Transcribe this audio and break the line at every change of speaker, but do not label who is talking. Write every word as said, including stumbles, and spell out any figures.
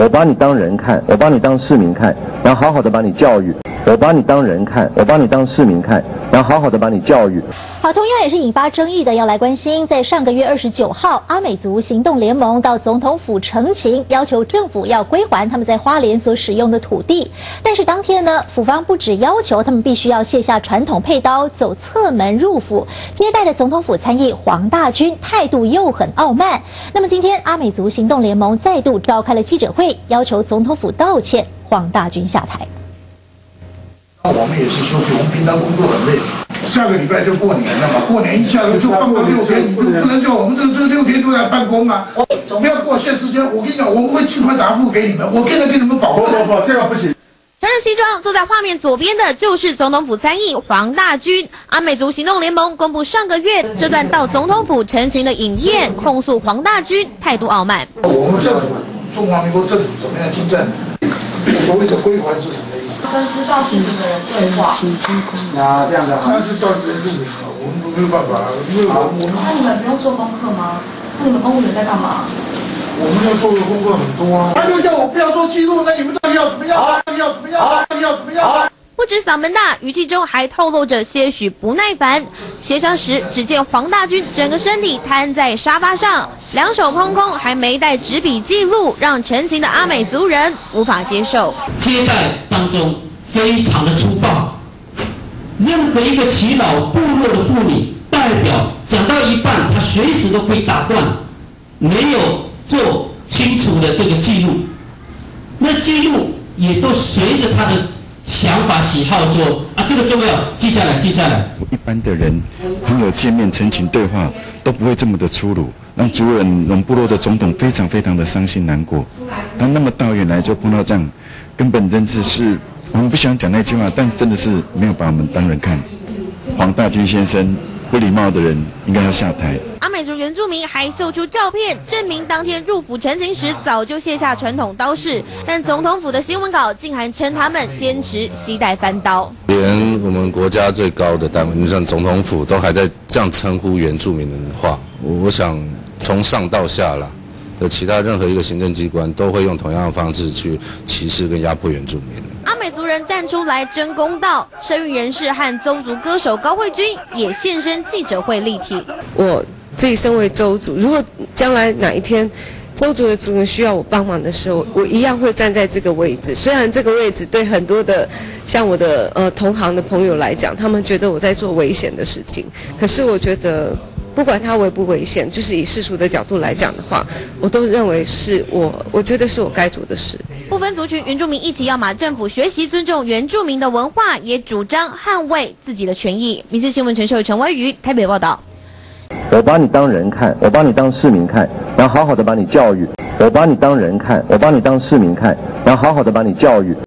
我把你当人看，我把你当市民看，然后好好的把你教育。我把你当人看，我把你当市民看，然后好好的把你教育。
好，同样也是引发争议的，要来关心，在上个月二十九号，阿美族行动联盟到总统府陈情，要求政府要归还他们在花莲所使用的土地。但是当天呢，府方不只要求他们必须要卸下传统佩刀，走侧门入府，接待的总统府参议黄大军态度又很傲慢。那么今天阿美族行动联盟再度召开了记者会，要求总统府道歉，黄大军下台。
我们也是休息，我们平常工作很累，下个礼拜就过年了嘛，过年一下就放到六天，你就不能叫我们这这六天都来办公啊！不要给我限时间，我跟你讲，我们会尽快答复给你们，我跟着给你们保护。不不不，这个不行。
穿着西装坐在画面左边的就是总统府参议黄大军。阿美族行动联盟公布上个月这段到总统府陈情的影片，控诉黄大军态度傲慢。
我们政府，中华民国政府怎么样侵占所谓的归还资产的意思？
跟知道事情的人对话。
啊，这样的，那是叫原住民啊，我们没有办法，因为我我们。
那你们不用做功课吗？那你们公务员在干嘛？
我们要做的功课很多啊。他就叫我不要做记录，那你们到底要怎么样？到底要怎么样？到底要怎么样？
不止嗓门大，语气中还透露着些许不耐烦。协商时，只见黄大军整个身体瘫在沙发上，两手空空，还没带纸笔记录，让陈情的阿美族人无法接受。
接待当中非常的粗暴，任何一个耆老部落的妇女代表讲到一半，他随时都可以打断，没有做清楚的这个记录，那记录也都随着他的想法喜好说啊，这个重要，记下来，记下来。
一般的人朋友见面陈情对话都不会这么的粗鲁，让族人龙部落的总统非常非常的伤心难过。他那么到远来就碰到这样，根本真的是我们不想讲那句话，但是真的是没有把我们当人看。黄大军先生不礼貌的人应该要下台。
阿美族原住民还秀出照片，证明当天入府陈情时早就卸下传统刀式，但总统府的新闻稿竟还称他们坚持携带翻刀。
连我们国家最高的单位，你像总统府，都还在这样称呼原住民的话，我我想从上到下啦的其他任何一个行政机关都会用同样的方式去歧视跟压迫原住民。
阿美族人站出来争公道，生育人士和邹族歌手高慧君也现身记者会力挺。
我自己身为邹族，如果将来哪一天邹族的族人需要我帮忙的时候，我一样会站在这个位置。虽然这个位置对很多的像我的呃同行的朋友来讲，他们觉得我在做危险的事情，可是我觉得不管它危不危险，就是以世俗的角度来讲的话，我都认为是我，我觉得是我该做的事。
不分族群，原住民一起要马政府学习尊重原住民的文化，也主张捍卫自己的权益。民视新闻陈秀、陈威瑜台北报道。
我把你当人看，我把你当市民看，然后好好的把你教育。我把你当人看，我把你当市民看，然后好好的把你教育。